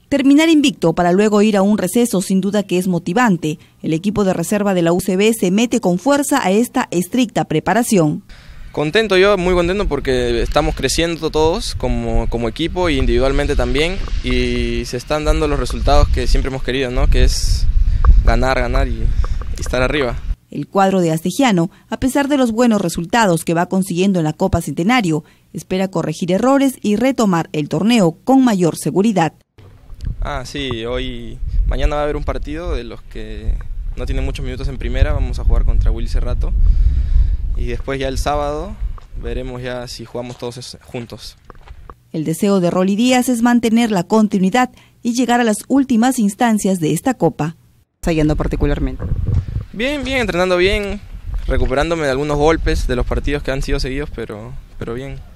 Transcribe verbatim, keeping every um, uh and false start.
Terminar invicto para luego ir a un receso sin duda que es motivante. El equipo de reserva de la U C B se mete con fuerza a esta estricta preparación. Contento yo, muy contento porque estamos creciendo todos como, como equipo e individualmente también, y se están dando los resultados que siempre hemos querido, ¿no? Que es ganar, ganar y, y estar arriba. El cuadro de Astegiano, a pesar de los buenos resultados que va consiguiendo en la Copa Centenario, espera corregir errores y retomar el torneo con mayor seguridad. Ah, sí, hoy, mañana va a haber un partido de los que no tienen muchos minutos en primera, vamos a jugar contra Willy Cerrato, y después ya el sábado veremos ya si jugamos todos juntos. El deseo de Rolly Díaz es mantener la continuidad y llegar a las últimas instancias de esta Copa. Ensayando particularmente. Bien, bien, entrenando bien, recuperándome de algunos golpes de los partidos que han sido seguidos, pero, pero bien.